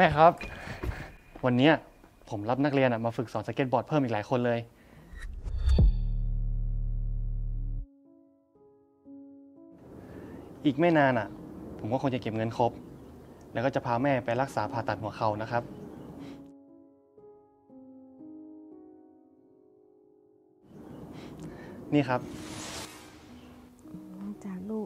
ม่ครับวันนี้ผมรับนักเรียนมาฝึกสอนสเก็ตบอร์ดเพิ่มอีกหลายคนเลยอีกไม่นานผมก็คงจะเก็บเงินครบแล้วก็จะพาแม่ไปรักษาผ่าตัดหัวเข่านะครับนี่ครับจ้าลูก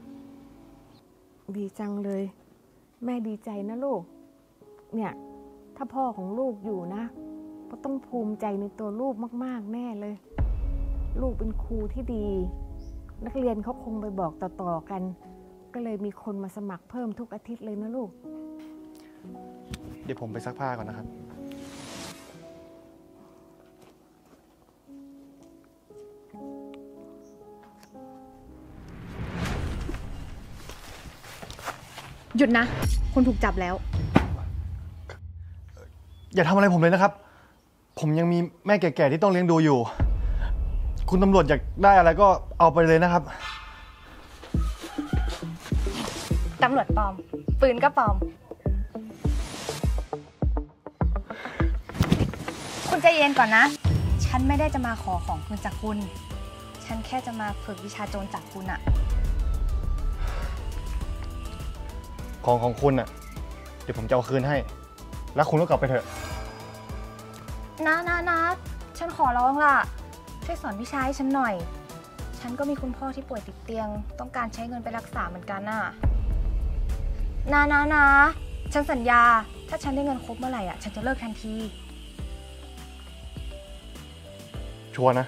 ดีจังเลยแม่ดีใจนะลูกเนี่ยถ้าพ่อของลูกอยู่นะก็ต้องภูมิใจในตัวลูกมากๆแน่เลยลูกเป็นครูที่ดีนักเรียนเขาคงไปบอกต่อๆกันก็เลยมีคนมาสมัครเพิ่มทุกอาทิตย์เลยนะลูกเดี๋ยวผมไปซักผ้าก่อนนะครับหยุดนะคุณถูกจับแล้วอย่าทำอะไรผมเลยนะครับผมยังมีแม่แก่ๆที่ต้องเลี้ยงดูอยู่คุณตำรวจอยากได้อะไรก็เอาไปเลยนะครับตำรวจปลอมปืนก็ปลอมคุณใจเย็นก่อนนะฉันไม่ได้จะมาขอของคุณจากคุณฉันแค่จะมาฝึกวิชาโจรจากคุณอะของคุณเดี๋ยวผมจะเอาคืนให้แล้วคุณก็กลับไปเถอะนะฉันขอร้องล่ะช่วยสอนวิชาให้ฉันหน่อยฉันก็มีคุณพ่อที่ป่วยติดเตียงต้องการใช้เงินไปรักษาเหมือนกันนะฉันสัญญาถ้าฉันได้เงินครบเมื่อไหร่ฉันจะเลิกทันทีชัวร์นะ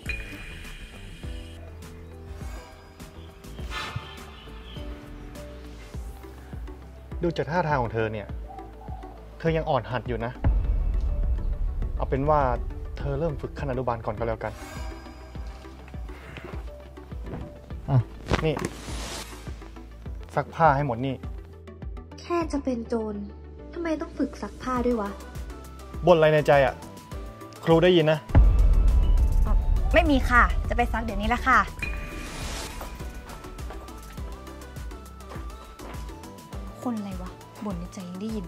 ดูจากท่าทางของเธอเนี่ยเธอยังอ่อนหัดอยู่นะเอาเป็นว่าเธอเริ่มฝึกขั้นอนุบาลก่อนก็แล้วกันนี่ซักผ้าให้หมดนี่แค่จะเป็นโจรทำไมต้องฝึกซักผ้าด้วยวะบ่นอะไรในใจครูได้ยินนะไม่มีค่ะจะไปซักเดี๋ยวนี้ละค่ะคนอะไรวะบ่นในใจยังได้ยิน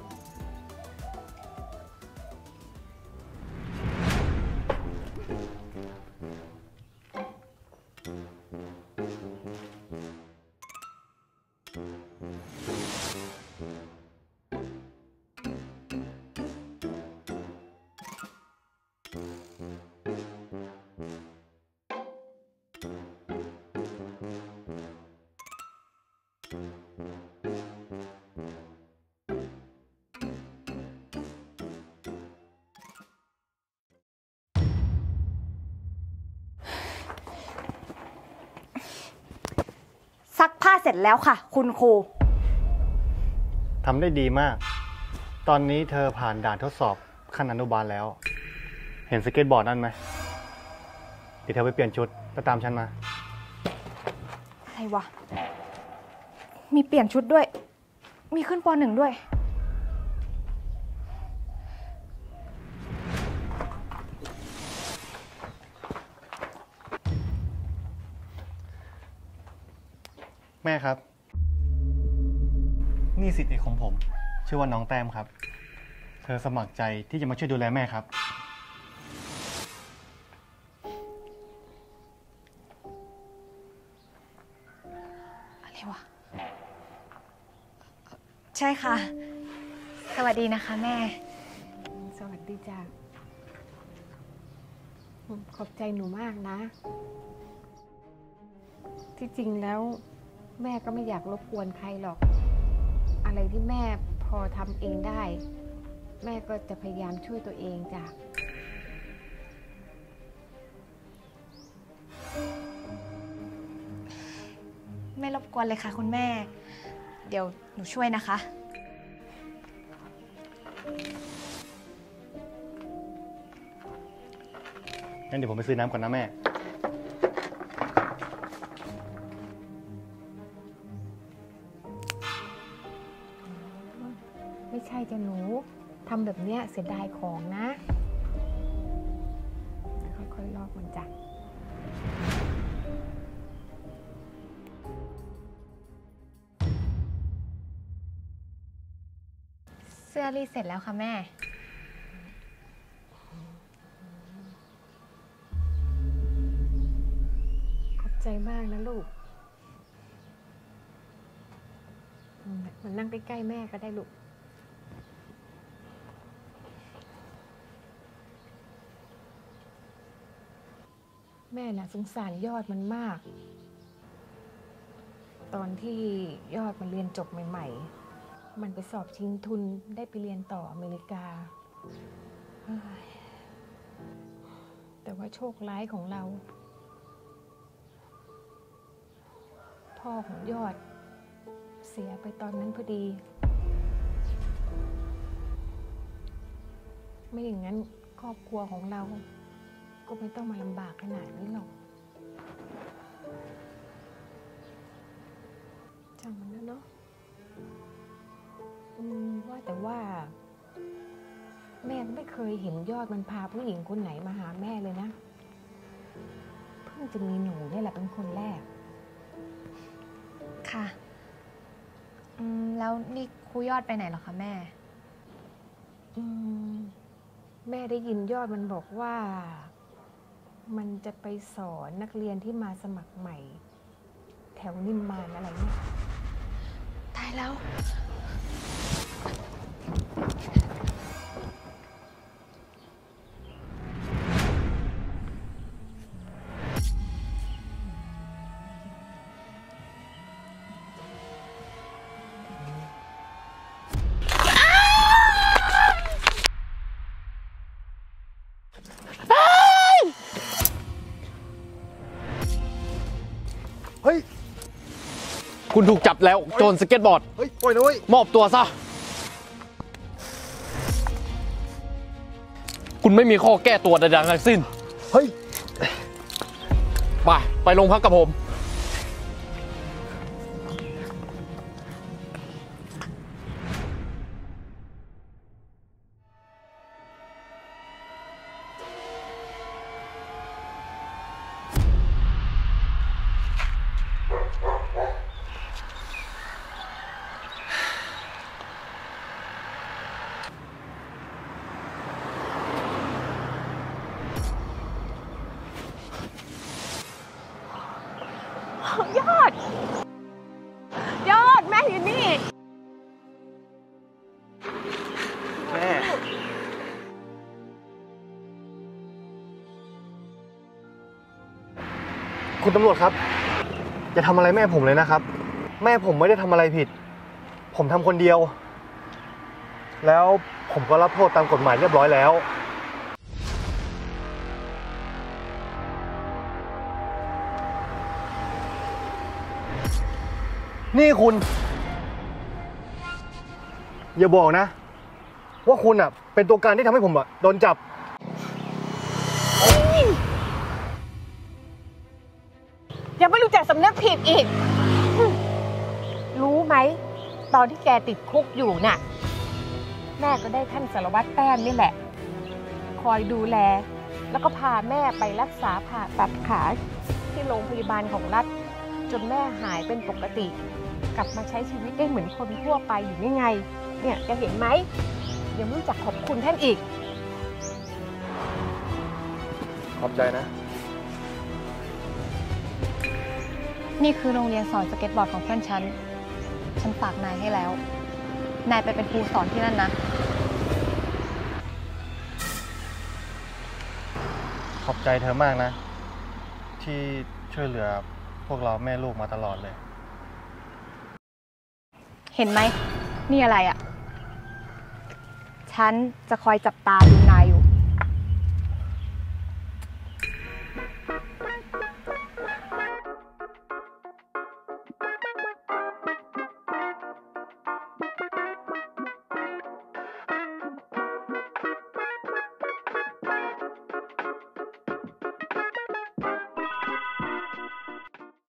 ซักผ้าเสร็จแล้วค่ะคุณครูทำได้ดีมากตอนนี้เธอผ่านด่านทดสอบขั้นอนุบาลแล้วเห็นสเก็ตบอร์ดนั่นไหมเดี๋ยวเธอไปเปลี่ยนชุดแล้วตามฉันมาอะไรวะมีเปลี่ยนชุดด้วยมีขึ้นป.1 ด้วยแม่ครับนี่สิทธิ์เอกของผมชื่อว่าน้องแต้มครับเธอสมัครใจที่จะมาช่วยดูแลแม่ครับอะไรวะใช่ค่ะสวัสดีนะคะแม่สวัสดีจ้ะขอบใจหนูมากนะที่จริงแล้วแม่ก็ไม่อยากรบกวนใครหรอกอะไรที่แม่พอทำเองได้แม่ก็จะพยายามช่วยตัวเองจ้ะไม่รบกวนเลยค่ะคุณแม่เดี๋ยวหนูช่วยนะคะงั้นเดี๋ยวผมไปซื้อน้ำก่อนนะแม่ไม่ใช่จ้ะหนูทำแบบเนี้ยเสียดายของนะค่อยๆลอกมันจ้ะสื้อรีดเสร็จแล้วค่ะแม่ขอบใจมากนะลูกมันนั่งใกล้ๆแม่ก็ได้ลูกแม่น่ะสงสารยอดมันมาก ตอนที่ยอดมันเรียนจบใหม่ๆมันไปสอบชิงทุนได้ไปเรียนต่ออเมริกาเฮ้ยแต่ว่าโชคร้ายของเราพ่อของยอดเสียไปตอนนั้นพอดีไม่อย่างนั้นครอบครัวของเราก็ไม่ต้องมาลำบากขนาดนี้หรอกช่างมันนะเนาะว่าแต่ว่าแม่ไม่เคยเห็นยอดมันพาผู้หญิงคนไหนมาหาแม่เลยนะเพิ่งจะมีหนูนี่แหละเป็นคนแรกค่ะแล้วนี่ครูยอดไปไหนเหรอคะแม่แม่ได้ยินยอดมันบอกว่ามันจะไปสอนนักเรียนที่มาสมัครใหม่ แถวนิมมานอะไรเนี่ยตายแล้วเฮ้ยคุณถูกจับแล้วโจรสเก็ตบอร์ดเฮ้ยปล่อยนะเว้ยมอบตัวซะ คุณไม่มีข้อแก้ตัวใดๆทั้งสิ้นเฮ้ยไปโรงพักกับผมยอดแม่อยู่นี่แม่คุณตำรวจครับอย่าทำอะไรแม่ผมเลยนะครับแม่ผมไม่ได้ทำอะไรผิดผมทำคนเดียวแล้วผมก็รับโทษตามกฎหมายเรียบร้อยแล้วนี่คุณอย่าบอกนะว่าคุณอ่ะเป็นตัวการที่ทำให้ผมอ่ะโดนจับยังไม่รู้จักสำนึกผิดอีกรู้ไหมตอนที่แกติดคุกอยู่น่ะแม่ก็ได้ท่านสารวัตรแต้มนี่แหละคอยดูแลแล้วก็พาแม่ไปรักษาผ่าตัดขาที่โรงพยาบาลของรัฐจนแม่หายเป็นปกติกลับมาใช้ชีวิตได้เหมือนคนทั่วไปอยู่นี่ไงเนี่ยจะเห็นไหมยังไม่รู้จักขอบคุณท่านอีกขอบใจนะนี่คือโรงเรียนสอนสเก็ตบอร์ดของเพื่อนฉันฝากนายให้แล้วนายไปเป็นครูสอนที่นั่นนะขอบใจเธอมากนะที่ช่วยเหลือพวกเราแม่ลูกมาตลอดเลยเห็นไหมนี่อะไรอ่ะฉันจะคอยจับตาดูนายอยู่